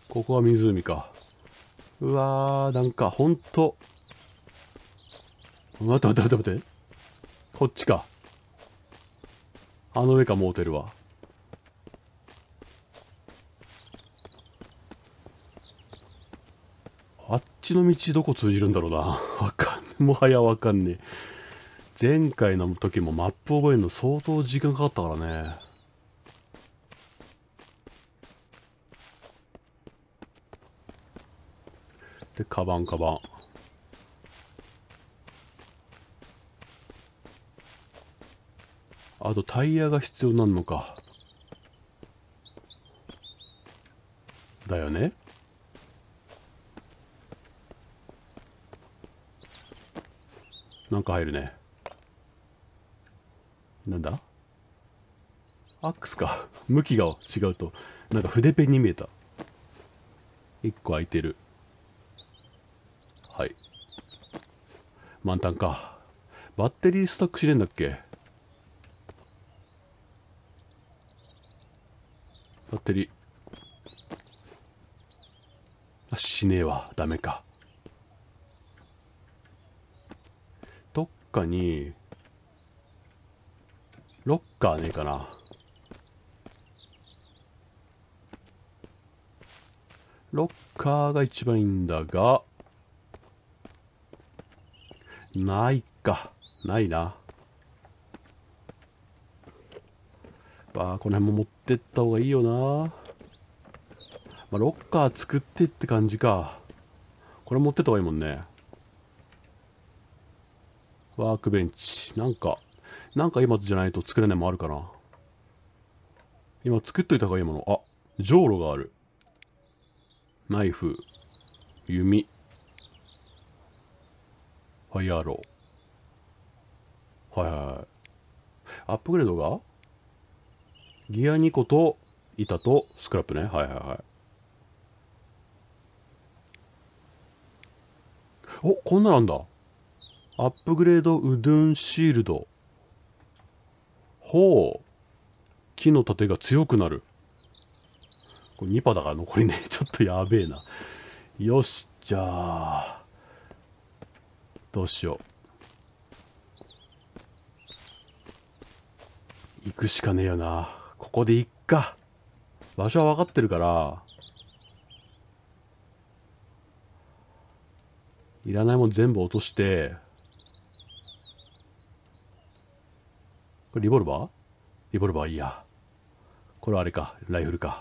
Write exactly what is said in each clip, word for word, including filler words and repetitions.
ここは湖か。うわー、なんかほんと。待って待って待って待って。こっちか。あの上か、モーテルは。あっちの道どこ通じるんだろうな。わかんねえ。もはやわかんねえ。前回の時もマップ覚えるの相当時間かかったからね。で、カバンカバン。あとタイヤが必要なんのか。だよね。なんか入るね。なんだアックスか。向きが違うと、なんか筆ペンに見えた。一個空いてる。はい。満タンか。バッテリースタックしれんだっけ。バッテリー。あ、しねえわ。ダメか。どっかに、ロッカーねえかな。ロッカーが一番いいんだが、ないか。ないな。わあ、この辺も持ってった方がいいよな。まあ、ロッカー作ってって感じか。これ持ってった方がいいもんね。ワークベンチ。なんか、なんか今じゃないと作れないもんあるかな。今作っといた方がいいもの。あ、じょうろがある。ナイフ、弓、ファイアーロー。はいはいはい。アップグレードがギアにこと板とスクラップね。はいはいはい。お、こんななんだ。アップグレードウドゥンシールド。ほう。木の盾が強くなる。これにパだから残りね。ちょっとやべえな。よし、じゃあ。どうしよう。行くしかねえよな。ここで行っか。場所は分かってるから、いらないもん全部落として、これリボルバーリボルバーいいや。これはあれか。ライフルか。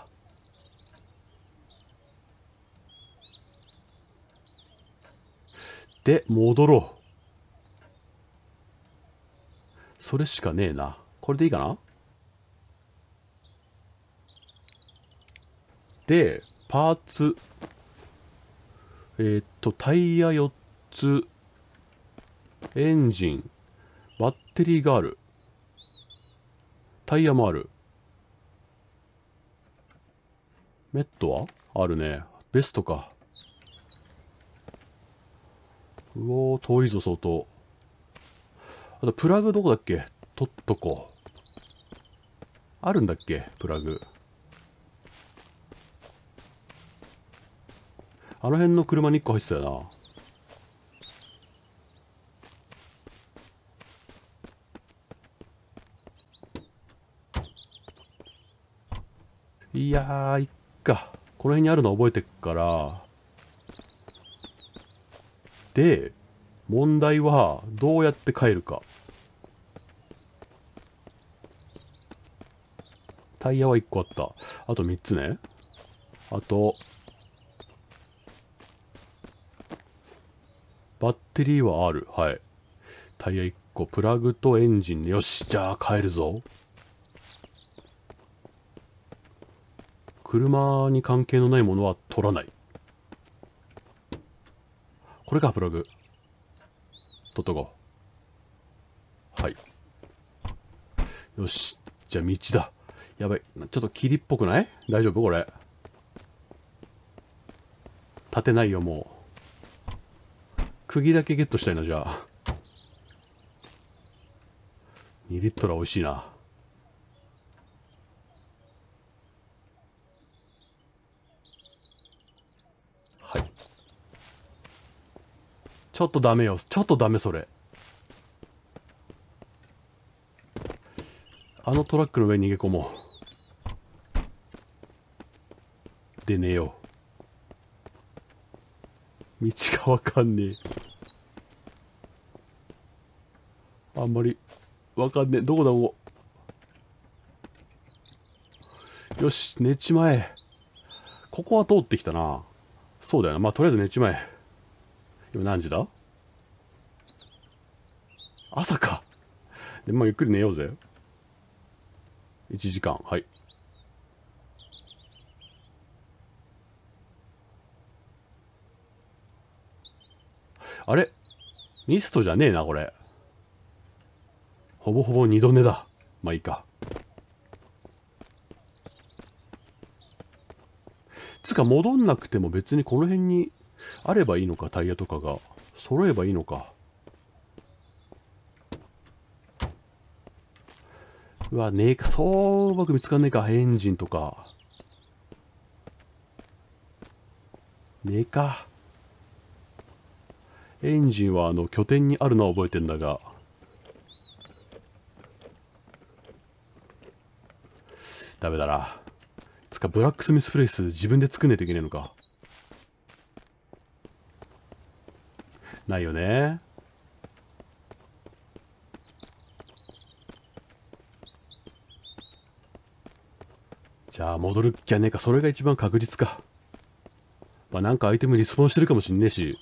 で、戻ろう。それしかねえな。これでいいかな。で、パーツ。えーっと、タイヤよっつ、エンジン、バッテリーがある。タイヤもある。メットはあるね。ベストか。うおー、遠いぞ、相当。あと、プラグどこだっけ。取っとこう。あるんだっけプラグ。あの辺の車にいっこ入ってたよな。いやー、いっか。この辺にあるの覚えてっから。で、問題は、どうやって帰るか。タイヤはいっこあった。あとみっつね。あと、バッテリーはある。はい。タイヤいっこ、プラグとエンジン。よし、じゃあ帰るぞ。車に関係のないものは取らない。これか、プラグ。取っとこう。はい。よし。じゃあ道だ。やばい。ちょっと霧っぽくない？大丈夫これ。立てないよ、もう。釘だけゲットしたいな、じゃあ。にリットルは美味しいな。 ちょっとダメよ。ちょっとダメそれ。あのトラックの上に逃げ込もう。でねえよ。道がわかんねえ。あんまりわかんねえ。どこだここ。よし、寝ちまえ。ここは通ってきたな。そうだよな。まあとりあえず寝ちまえ。今何時だ？朝か。で、まあゆっくり寝ようぜ。いちじかん。はい。あれミストじゃねえな、これ。ほぼほぼ二度寝だ。まあいいか。つか戻んなくても別にこの辺にあればいいのか、タイヤとかが。揃えばいいのか。うわ、ねえか。そううまく見つかんねえか。エンジンとか。ねえか。エンジンはあの拠点にあるのは覚えてんだが。ダメだな。つかブラックスミスプレイス自分で作んねえといけねえのか。ないよね。じゃあ戻るっきゃねえか。それが一番確実か。まあなんかアイテムリスポーンしてるかもしんねえし。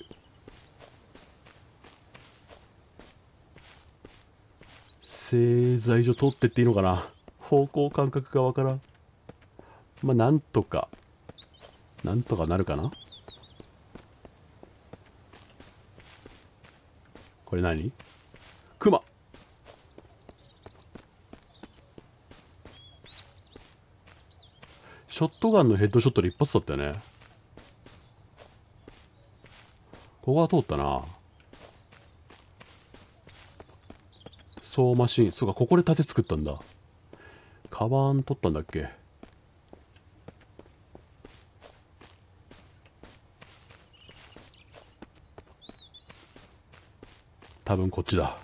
製材所取ってっていいのかな。方向感覚がわからん。まあなんとかなんとかなるかな。これ何？クマ。ショットガンのヘッドショットで一発だったよね。ここは通ったな。そうマシン。そうか、ここで盾作ったんだ。カバン取ったんだっけ。多分こっちだ。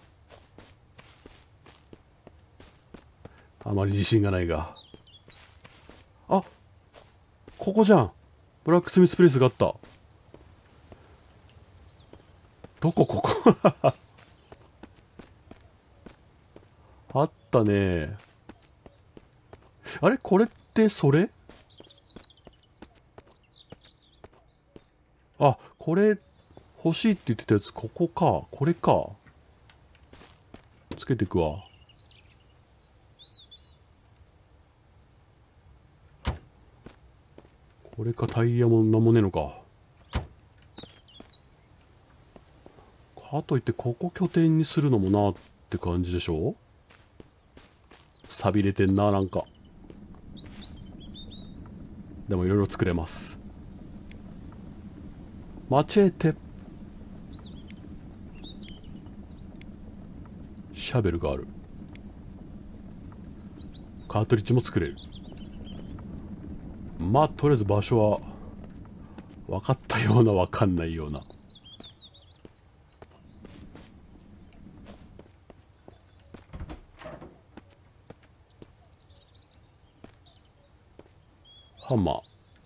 あまり自信がないが。あ、ここじゃん。ブラックスミスプレイスがあった。どこここあったね。あれこれってそれ？あ、これ欲しいって言ってたやつ、ここか。これか。つけてくわ。これか。タイヤもなんもねえのか。かといってここ拠点にするのもなって感じでしょ。錆びれてんな、なんか。でもいろいろ作れます。マチェーテ。シャベルがある。カートリッジも作れる。まあとりあえず場所は分かったような分かんないような。ハンマ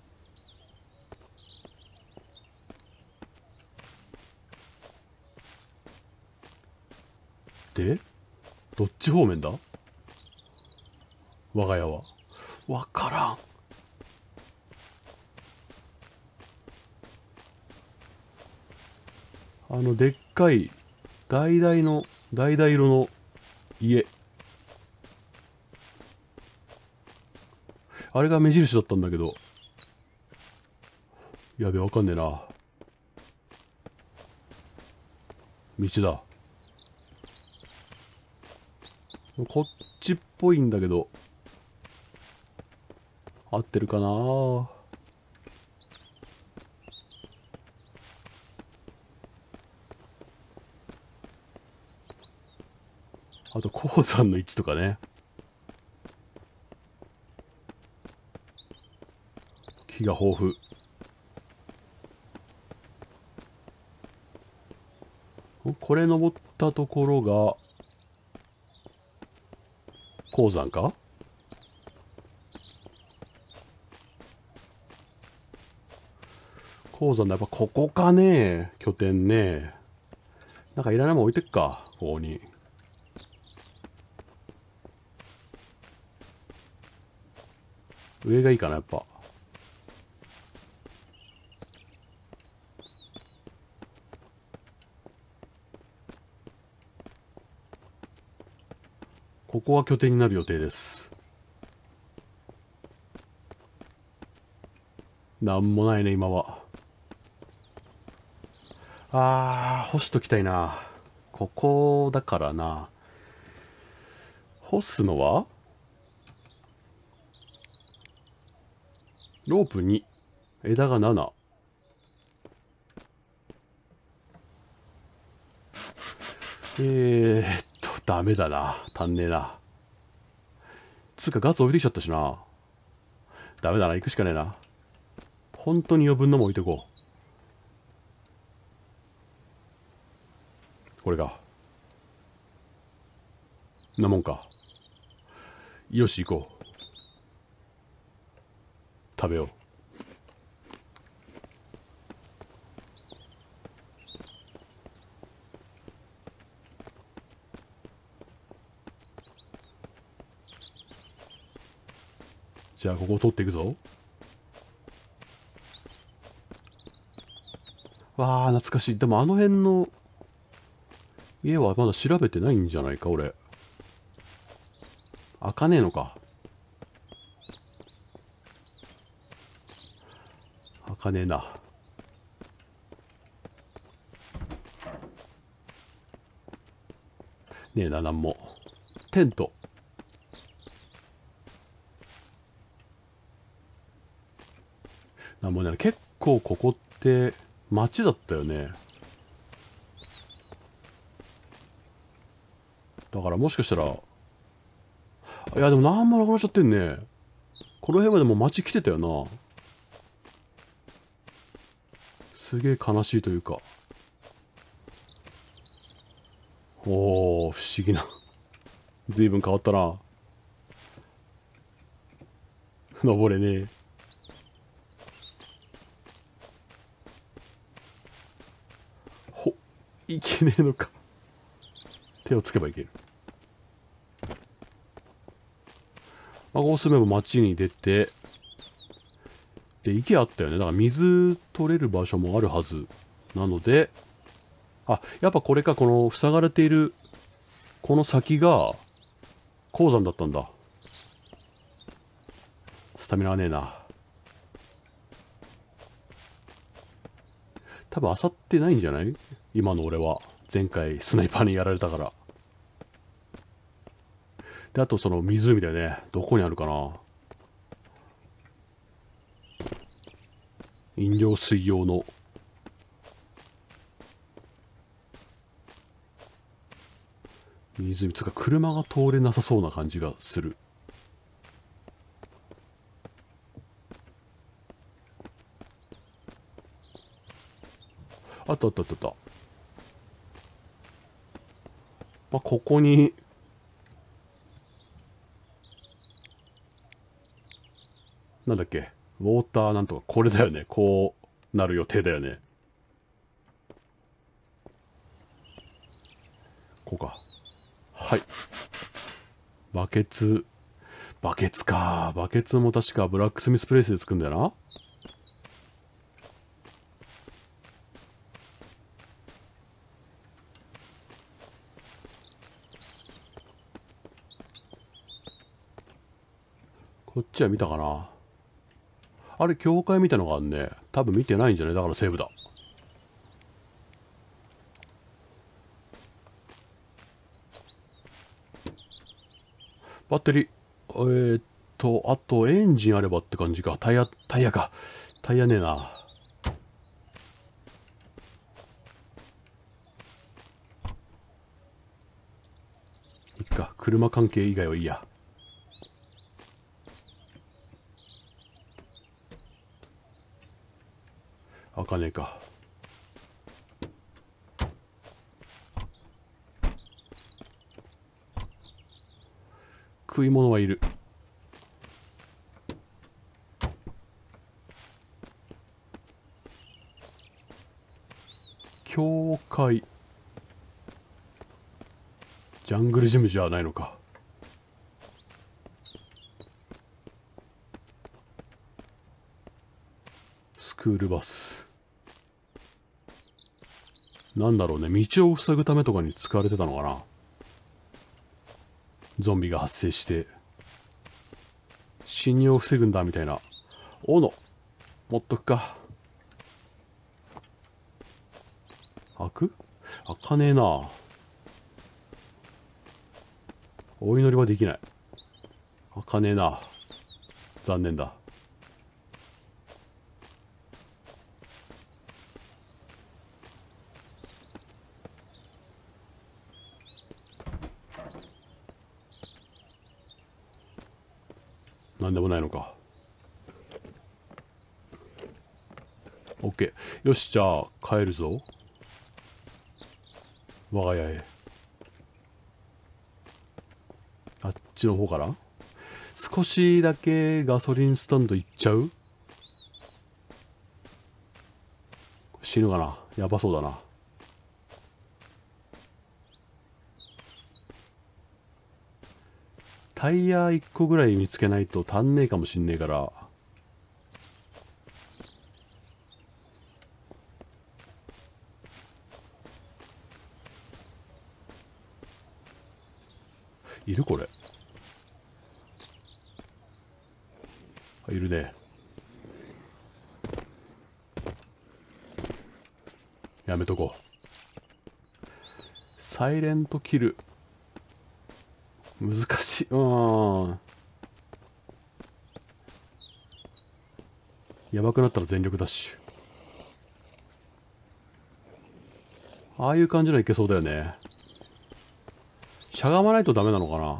ーでどっち方面だ。我が家は分からん。あのでっかい橙の橙色の家、あれが目印だったんだけど、やべわかんねえな。道だ。こっちっぽいんだけど合ってるかな。あと鉱山の位置とかね。木が豊富。 これ登ったところが鉱山か。鉱山だ。やっぱここかね、拠点ね。なんかいらないもん置いてっか、ここに。上がいいかな、やっぱ。ここは拠点になる予定です。なんもないね、今は。あー、干しときたいな。ここだからな。干すのはロープに、枝がなな。えーっと、ダメだな。足んねえな。つうかガス置いてきちゃったしな。ダメだな。行くしかねえな。本当に余分なもん置いてこう。これが。なもんか。よし、行こう。食べよう。じゃあ、ここを取っていくぞ。わあ、懐かしい。でもあの辺の家はまだ調べてないんじゃないか、俺。開かねえのか。開かねえな。ねえな、なんも。テント。なんもね、結構ここって街だったよね。だからもしかしたら、いやでもなんもなくなっちゃってんね。この辺までもう街来てたよな。すげえ悲しいというか。おー、不思議な。随分変わったな。登れねえ。ほ、いけねえのか。手をつけばいける。まあ、こうすれば街に出て、で、池あったよね。だから水取れる場所もあるはず。なので、あ、やっぱこれか、この塞がれている、この先が、鉱山だったんだ。スタミナはねえな。多分漁ってないんじゃない？今の俺は。前回スナイパーにやられたから。で、あとその湖だよね。どこにあるかな。飲料水用の。湖。つうか車が通れなさそうな感じがする。あったあったあったあった。まあ、ここに、なんだっけ。ウォーターなんとか、これだよね。こうなる予定だよね。こうか。はい。バケツ。バケツか。バケツも確かブラックスミスプレイスで作るんだよな。こっちは見たかな。あれ、教会みたいのがあるね。多分見てないんじゃない？だからセーブだ。バッテリー。えー、っと、あとエンジンあればって感じか。タイヤ、タイヤか。タイヤねえな。いっか。車関係以外はいいや。開かねえか。 食い物はいる。教会。ジャングルジムじゃないのか。スクールバス。なんだろうね、道を塞ぐためとかに使われてたのかな。ゾンビが発生して侵入を防ぐんだみたいな。斧持っとくか。開く？開かねえな。お祈りはできない。開かねえな。残念だ。なんでもないのか。オッケー。よし、じゃあ帰るぞ。我が家へ。あっちの方から少しだけガソリンスタンド行っちゃう？死ぬかな。やばそうだな。タイヤいっこぐらい見つけないと足んねえかもしんねえから。いるこれ。あ、いるね。やめとこう。サイレントキル。難しい。うん。やばくなったら全力ダッシュ。ああいう感じのいけそうだよね。しゃがまないとダメなのかな。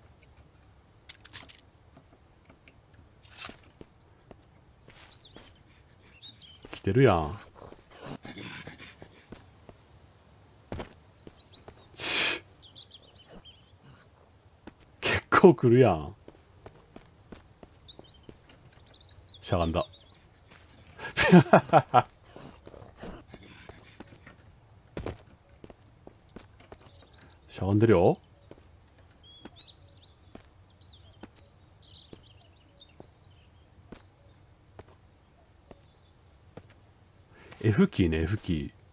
来てるやん。結構来るやん。しゃがんだ。しゃがんでるよ。F キーね、F キー。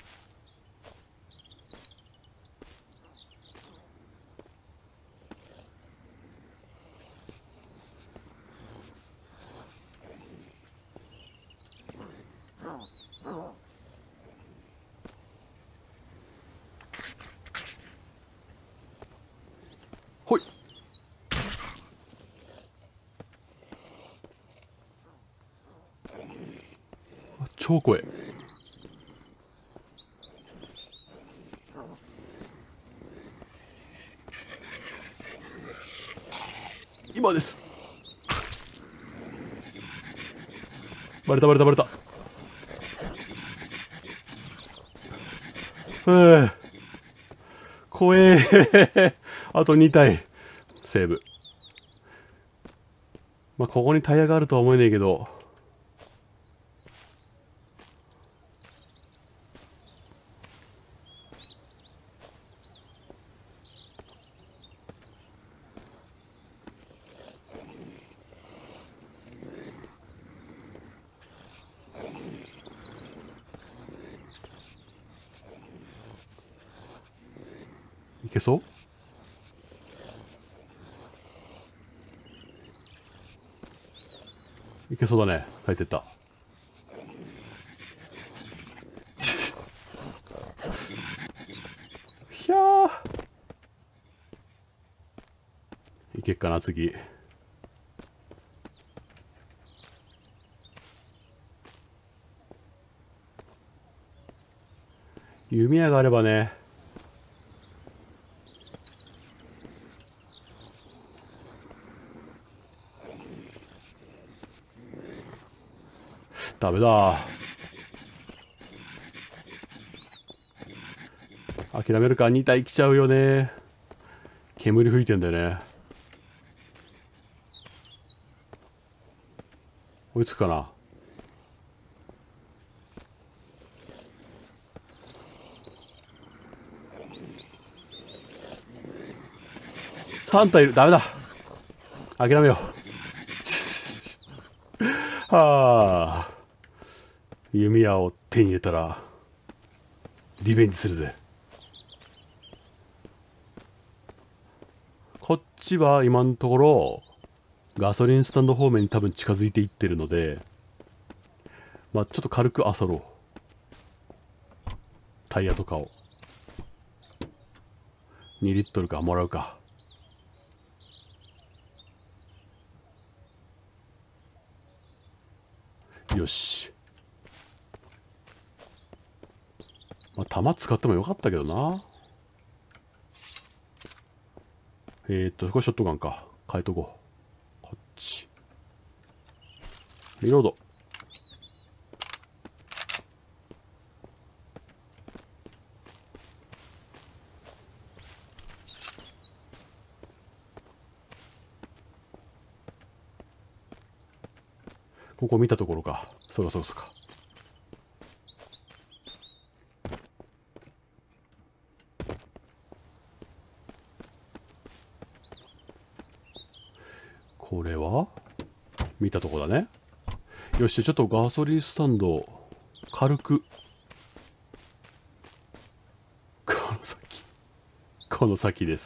ほい。超怖え。今です。バレたバレたバレた。ふぅ。怖え。あとに体。セーブ。まあ、ここにタイヤがあるとは思えねえけど。いけそう？いけそうだね。帰ってった。ひゃー。いけっかな、次。弓矢があればね。ダメだ。諦めるか。に体来ちゃうよね。煙吹いてんだよね。 追いつくかな。さん体いる。ダメだ。諦めよう。はあ。弓矢を手に入れたら、リベンジするぜ。こっちは今のところ、ガソリンスタンド方面に多分近づいていってるので、まあちょっと軽く漁ろう。タイヤとかを。にリットルかもらうか。よし。まあ弾使ってもよかったけどな。えーっと、これショットガンか。変えとこう。こっち。リロード。ここ見たところか。そうかそうかそうか。これは見たとこだね。よし、ちょっとガソリンスタンド軽く。この先。この先です。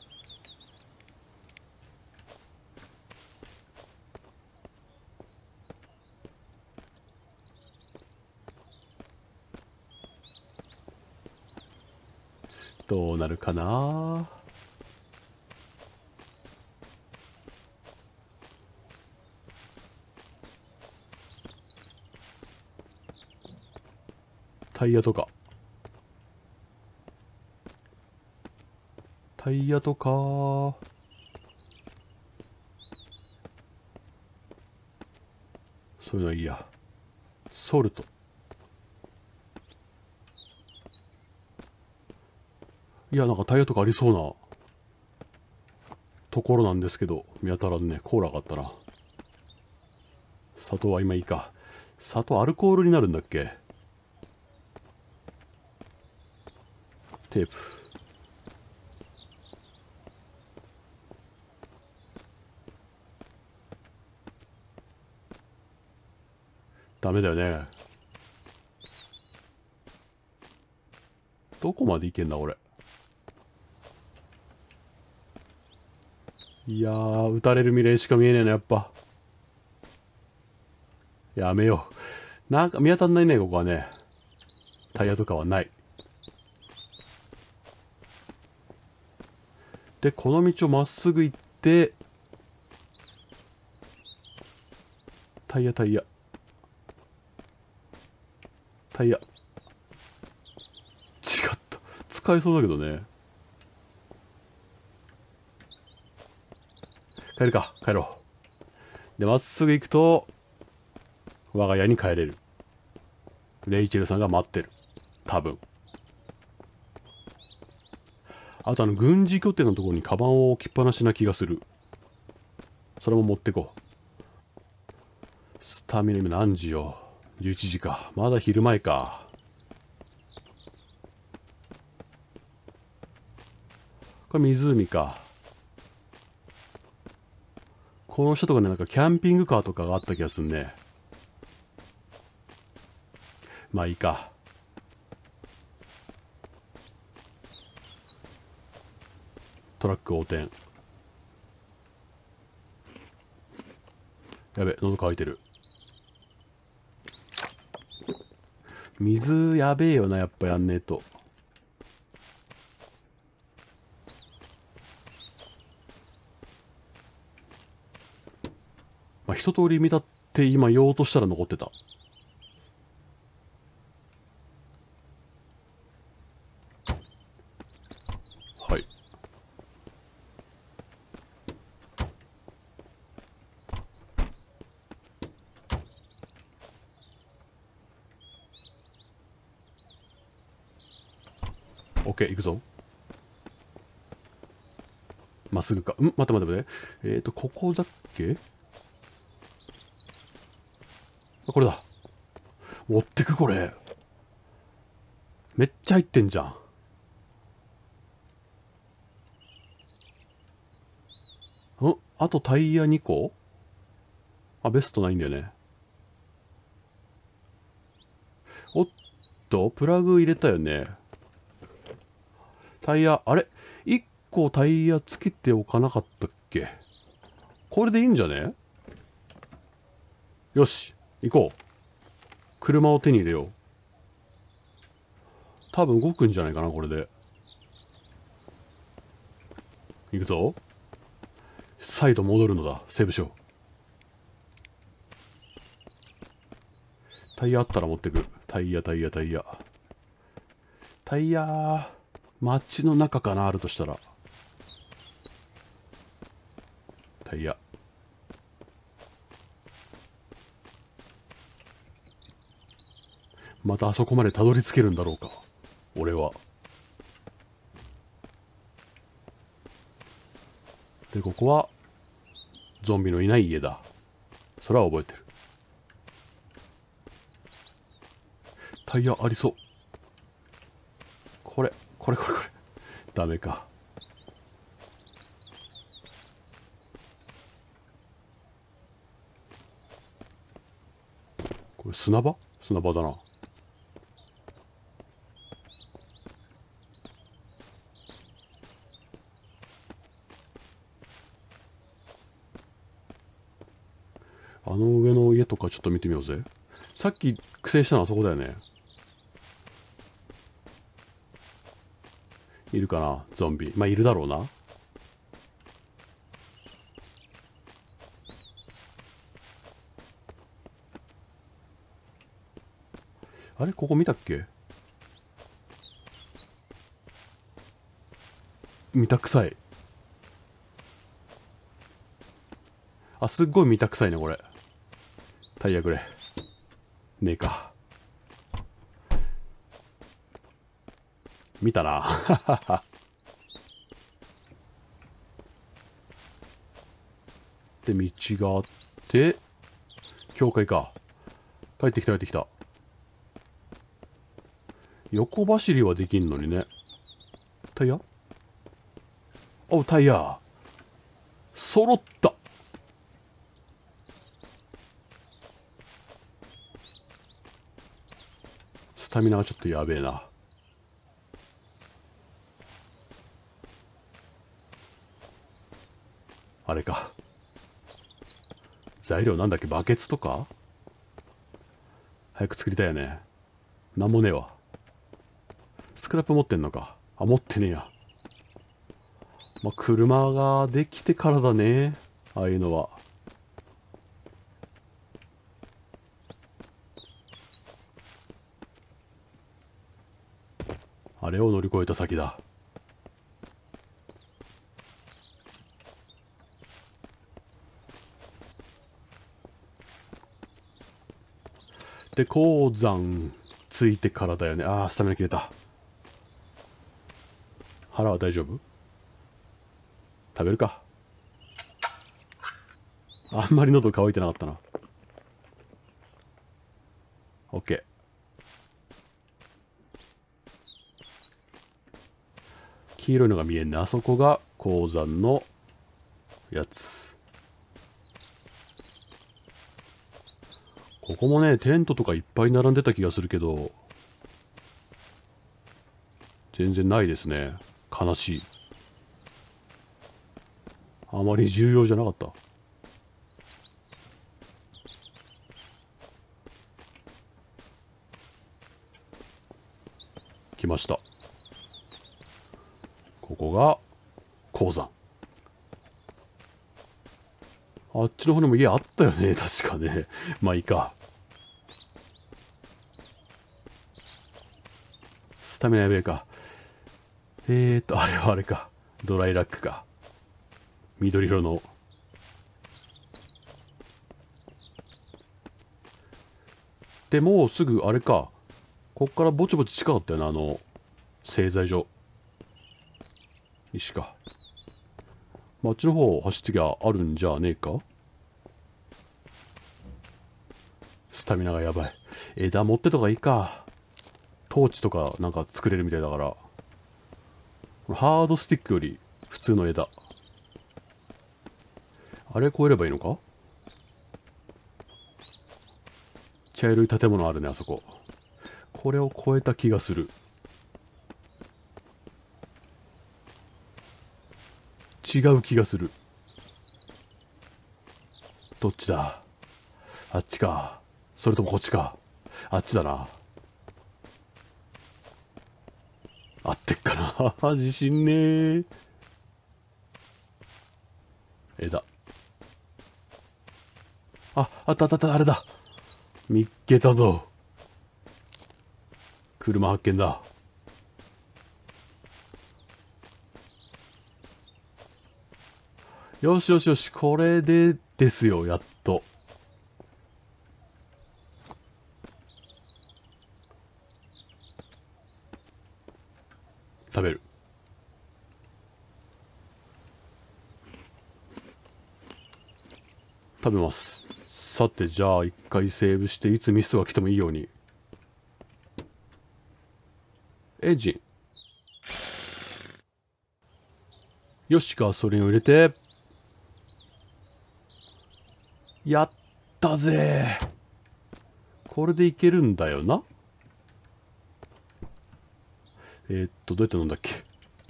どうなるかな。タイヤとか。タイヤとか。そういうのいいや。ソルト。いや、なんかタイヤとかありそうなところなんですけど、見当たらんね。コーラがあったな。砂糖は今いいか。砂糖アルコールになるんだっけ。テープ。ダメだよね。どこまで行けんだ俺。いやー、撃たれる未練しか見えねえな、やっぱ。やめよう。なんか見当たんないね、ここはね。タイヤとかはない。で、この道をまっすぐ行って、タイヤ、タイヤ。タイヤ。違った。使えそうだけどね。帰るか。帰ろう。で、まっすぐ行くと、我が家に帰れる。レイチェルさんが待ってる。多分。あとあの、軍事拠点のところにカバンを置きっぱなしな気がする。それも持ってこう。スタミナ今何時よ。じゅういちじか。まだ昼前か。これ湖か。この人とかね、なんかキャンピングカーとかがあった気がするね。まあいいか。トラック横転。やべ、喉乾いてる。水やべえよな、やっぱやんねえと。まあ一通り見たって今言おうとしたら残ってた。はい。OK、行くぞ。まっすぐか。ん待って待って待って。えっと、ここだっけ。 あ、これだ。持ってく、これ。めっちゃ入ってんじゃん。んあとタイヤにこ？あ、ベストないんだよね。おっと、プラグ入れたよね。タイヤ、あれ ?いっ 個タイヤつけておかなかったっけ？これでいいんじゃね？よし、行こう。車を手に入れよう。多分動くんじゃないかな、これで。行くぞ。再度戻るのだ、セーブしよう。タイヤあったら持ってく。タイヤ、タイヤ、タイヤ。タイヤ、街の中かな、あるとしたら。タイヤ。またあそこまでたどり着けるんだろうか、俺は。で、ここは、ゾンビのいない家だ。それは覚えてる。タイヤありそう。これ、これこれこれ。ダメか。これ砂場？砂場だな。あの上の家とかちょっと見てみようぜ。さっき苦戦したのはそこだよね。いるかな、ゾンビ。まあいるだろうな。あれ、ここ見たっけ？見たくさい。あ、すっごい見たくさいね、これ。タイヤくれ。ねえか。見たな。で、道があって、教会か。帰ってきた、帰ってきた。横走りはできんのにね。タイヤ？おう、タイヤ。揃った。スタミナがちょっとやべえな。あれか。材料なんだっけ、バケツとか？早く作りたいよね。なんもねえわ。スクラップ持ってんのか。あ、持ってねえや。まあ、車ができてからだね。ああいうのは。あれを乗り越えた先だ。で、鉱山ついてからだよね。ああ、スタミナ切れた。腹は大丈夫？食べるか。あんまり喉乾いてなかったな。オッケー。黄色いのが見えんね。あそこが鉱山のやつ。ここもね、テントとかいっぱい並んでた気がするけど、全然ないですね。悲しい。あまり重要じゃなかった。来ました。ここが鉱山。あっちの方にも家あったよね、確かね。まあいいか。スタミナやべえか。えーと、あれはあれか。ドライラックか。緑色の。でもうすぐあれか。こっからぼちぼち近かったよな、あの、製材所。石か。まあ、あっちの方走ってきゃあるんじゃねえか。 スタミナがやばい。枝持ってとかいいか。トーチとかなんか作れるみたいだから。ハードスティックより普通の枝。あれ越えればいいのか。茶色い建物あるね、あそこ。これを越えた気がする。違う気がする。どっちだ。あっちか。それともこっちか。あっちだな。合ってっかな。自信ねー。枝。あ、あったあったあった、あれだ。見っけたぞ。車発見だ。よしよしよし、これでですよ、やっと。食べる。食べます。さて、じゃあ一回セーブして、いつミスが来てもいいように。エンジン。よし、ガソリンを入れて。やったぜ。これでいけるんだよな。えー、っと、どうやって飲んだっけ。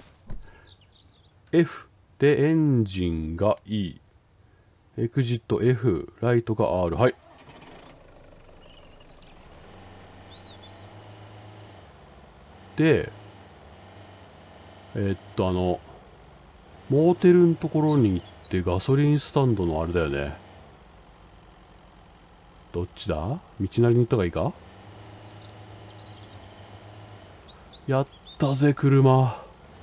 F でエンジンが E。エクジット F。ライトが R。はい。で、えー、っと、あの、モーテルのところに行ってガソリンスタンドのあれだよね。どっちだ？道なりに行った方がいいか？やったぜ、車。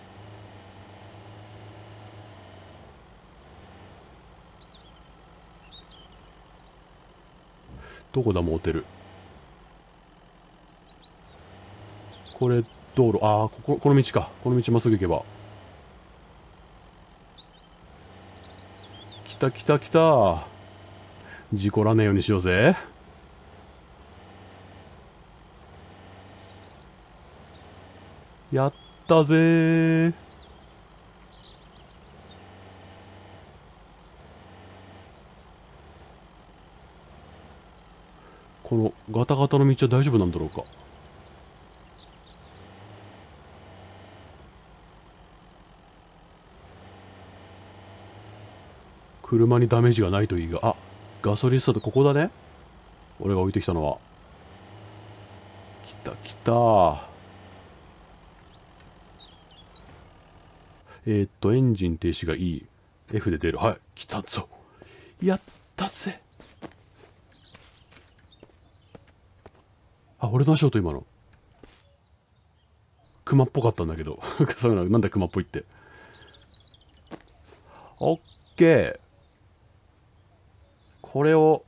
どこだ、モーテル。これ、道路。ああ、ここ、この道か。この道まっすぐ行けば。来た来た来た。事故らねえようにしようぜ。やったぜー。このガタガタの道は大丈夫なんだろうか。車にダメージがないといいが。あ、ガソリンスタンドここだね。俺が置いてきたのは。来た来た。えー、っとエンジン停止が E。 F で出る。はい、来たぞ。やったぜ。あ、俺の足音今の熊っぽかったんだけどそういうのなんだ熊っぽいって。オッケー。これを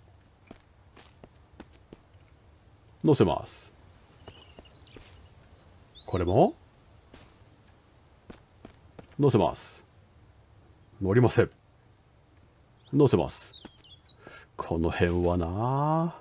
乗せます。これも乗せます。乗りません。乗せます。この辺はな、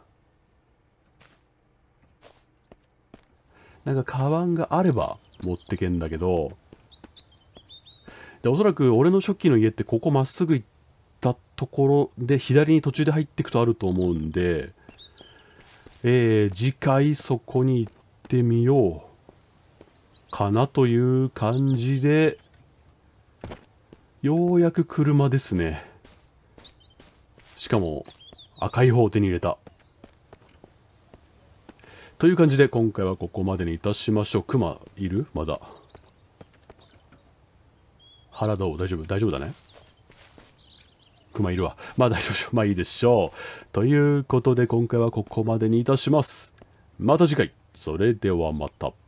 なんかカバンがあれば持ってけんだけど、でおそらく俺の初期の家ってここまっすぐ行ったところで左に途中で入っていくとあると思うんで、えー、次回そこに行ってみようかなという感じで、ようやく車ですね。しかも赤い方を手に入れたという感じで、今回はここまでにいたしましょう。クマいる？まだ腹どう？大丈夫？大丈夫だね。クマいるわ。まあ大丈夫。まあいいでしょう。ということで今回はここまでにいたします。また次回。それではまた。